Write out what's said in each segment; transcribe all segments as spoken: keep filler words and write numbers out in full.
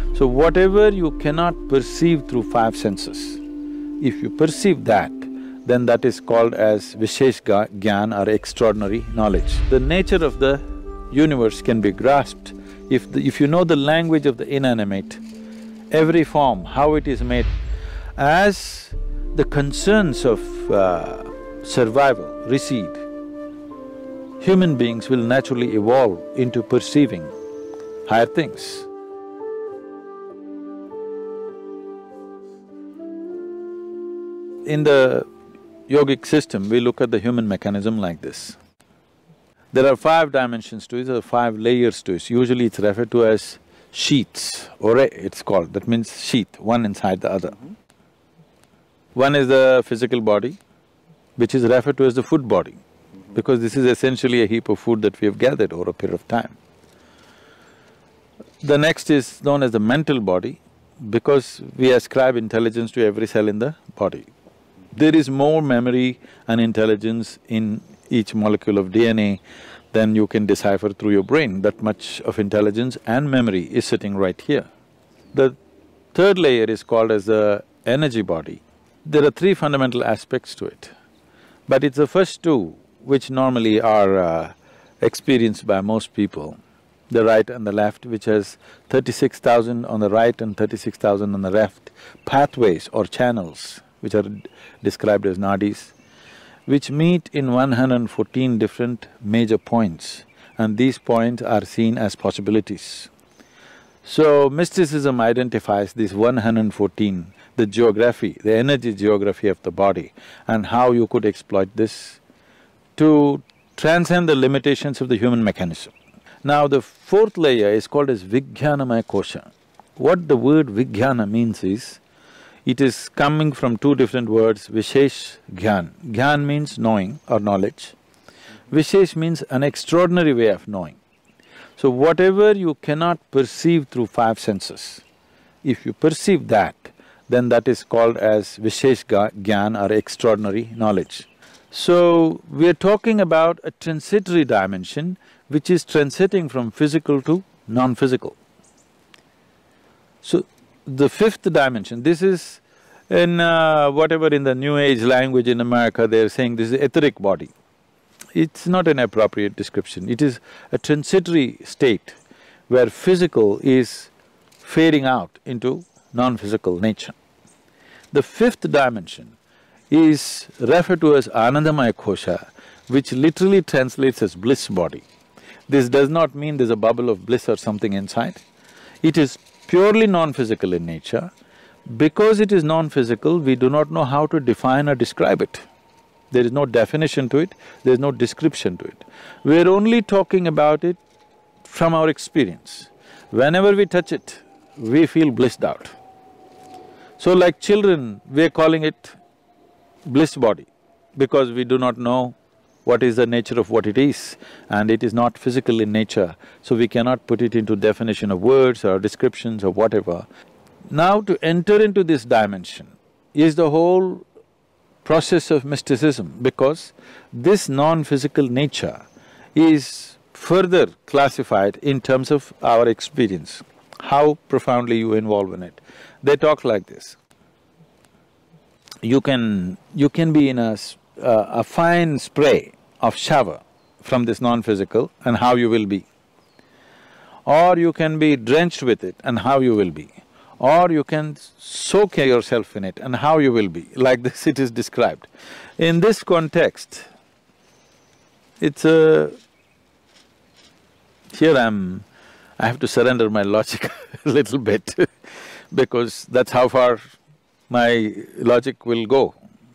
So whatever you cannot perceive through five senses, if you perceive that, then that is called as Vishesh Gyan or extraordinary knowledge. The nature of the universe can be grasped if the, if you know the language of the inanimate, every form, how it is made. As the concerns of uh, survival recede, human beings will naturally evolve into perceiving higher things. In the yogic system, we look at the human mechanism like this. There are five dimensions to it, there are five layers to it. Usually it's referred to as sheaths, ore it's called, that means sheath, one inside the other. Mm-hmm. One is the physical body, which is referred to as the food body, mm-hmm. because this is essentially a heap of food that we have gathered over a period of time. The next is known as the mental body, because we ascribe intelligence to every cell in the body. There is more memory and intelligence in each molecule of D N A than you can decipher through your brain. That much of intelligence and memory is sitting right here. The third layer is called as the energy body. There are three fundamental aspects to it, but it's the first two which normally are uh, experienced by most people, the right and the left, which has thirty-six thousand on the right and thirty-six thousand on the left, pathways or channels, which are described as nadis, which meet in one hundred fourteen different major points, and these points are seen as possibilities. So, mysticism identifies these one hundred fourteen, the geography, the energy geography of the body, and how you could exploit this to transcend the limitations of the human mechanism. Now, the fourth layer is called as Vijnanamaya Kosha. What the word Vijnana means is, it is coming from two different words, Vishesh Gyan. Gyan means knowing or knowledge. Vishesh means an extraordinary way of knowing. So whatever you cannot perceive through five senses, if you perceive that, then that is called as Vishesh Gyan or extraordinary knowledge. So, we are talking about a transitory dimension which is transiting from physical to non-physical. So, the fifth dimension, this is in uh, whatever in the New Age language in America, they're saying this is etheric body. It's not an appropriate description, it is a transitory state where physical is fading out into non-physical nature. The fifth dimension is referred to as Anandamaya Kosha, which literally translates as bliss body. This does not mean there's a bubble of bliss or something inside. It is purely non-physical in nature. Because it is non-physical, we do not know how to define or describe it. There is no definition to it, there is no description to it. We are only talking about it from our experience. Whenever we touch it, we feel blissed out. So like children, we are calling it bliss body, because we do not know what is the nature of what it is, and it is not physical in nature, so we cannot put it into definition of words or descriptions or whatever. Now to enter into this dimension is the whole process of mysticism, because this non-physical nature is further classified in terms of our experience, how profoundly you involve in it. They talk like this. You can… you can be in a, uh, a fine spray of shower from this non-physical and how you will be. Or you can be drenched with it and how you will be. Or you can soak yourself in it and how you will be, like this it is described. In this context, it's a… here I'm… I have to surrender my logic a little bit because that's how far my logic will go.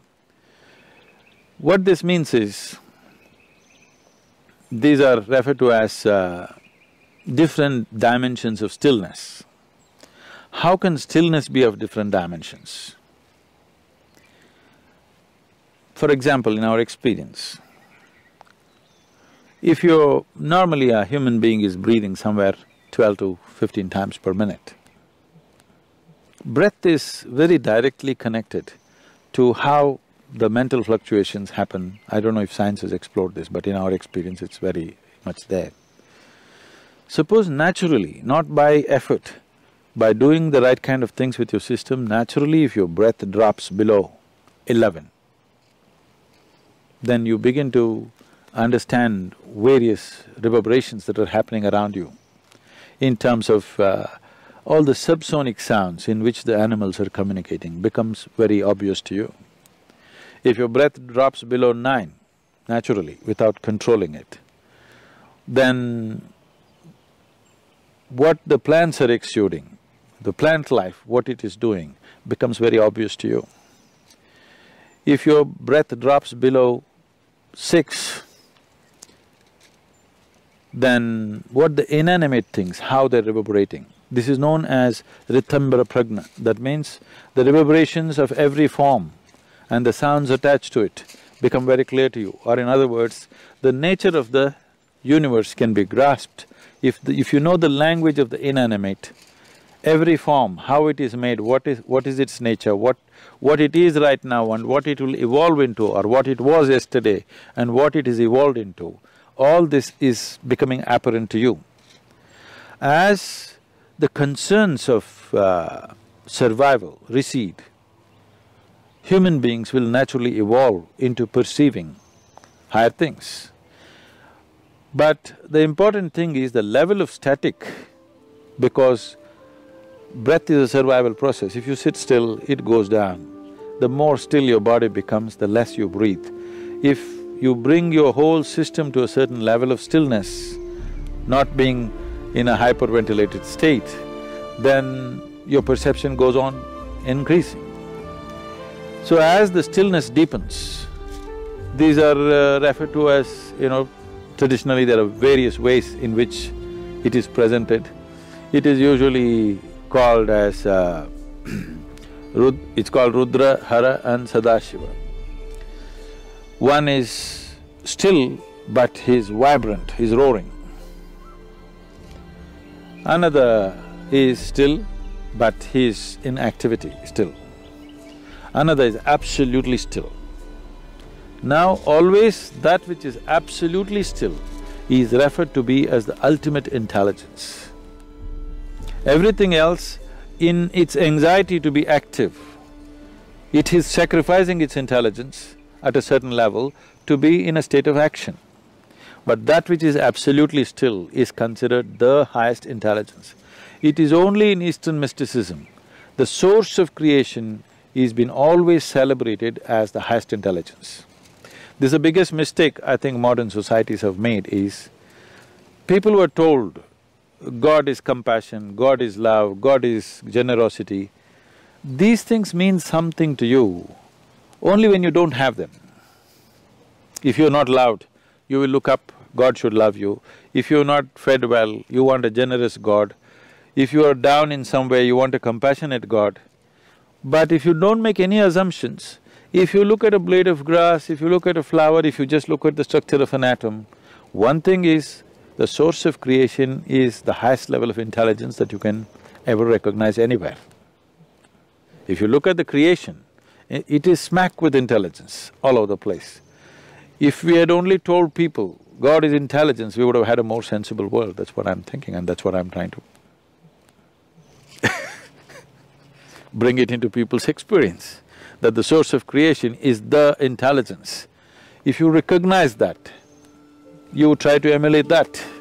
What this means is, these are referred to as uh, different dimensions of stillness. How can stillness be of different dimensions? For example, in our experience, if you're… normally a human being is breathing somewhere twelve to fifteen times per minute. Breath is very directly connected to how the mental fluctuations happen. I don't know if science has explored this, but in our experience it's very much there. Suppose naturally, not by effort, By doing the right kind of things with your system, naturally if your breath drops below eleven, then you begin to understand various reverberations that are happening around you in terms of uh, all the subsonic sounds in which the animals are communicating becomes very obvious to you. If your breath drops below nine, naturally, without controlling it, then what the plants are exuding, the plant life, what it is doing, becomes very obvious to you. If your breath drops below six, then what the inanimate things, how they're reverberating, this is known as Ritambara Prajna. That means the reverberations of every form and the sounds attached to it become very clear to you. Or in other words, the nature of the universe can be grasped. If the, if you know the language of the inanimate, every form, how it is made, what is… what is its nature, what… what it is right now and what it will evolve into, or what it was yesterday and what it is evolved into, all this is becoming apparent to you. As the concerns of uh, survival recede, human beings will naturally evolve into perceiving higher things. But the important thing is the level of static, because breath is a survival process. If you sit still, it goes down. The more still your body becomes, the less you breathe. If you bring your whole system to a certain level of stillness, not being in a hyperventilated state, then your perception goes on increasing. So as the stillness deepens, these are uh, referred to as, you know, traditionally there are various ways in which it is presented. It is usually called as uh, Rud… it's called Rudra, Hara and Sadashiva. One is still, but he's vibrant, he's roaring. Another is still, but he's in activity still. Another is absolutely still. Now always that which is absolutely still is referred to be as the ultimate intelligence. Everything else, in its anxiety to be active, it is sacrificing its intelligence at a certain level to be in a state of action. But that which is absolutely still is considered the highest intelligence. It is only in Eastern mysticism, the source of creation is been always celebrated as the highest intelligence. This is the biggest mistake I think modern societies have made is, people were told, God is compassion, God is love, God is generosity. These things mean something to you only when you don't have them. If you're not loved, you will look up, God should love you. If you're not fed well, you want a generous God. If you are down in some way, you want a compassionate God. But if you don't make any assumptions, if you look at a blade of grass, if you look at a flower, if you just look at the structure of an atom, one thing is, the source of creation is the highest level of intelligence that you can ever recognize anywhere. If you look at the creation, it is smack with intelligence all over the place. If we had only told people God is intelligence, we would have had a more sensible world. That's what I'm thinking and that's what I'm trying to bring it into people's experience, that the source of creation is the intelligence. If you recognize that, you try to emulate that.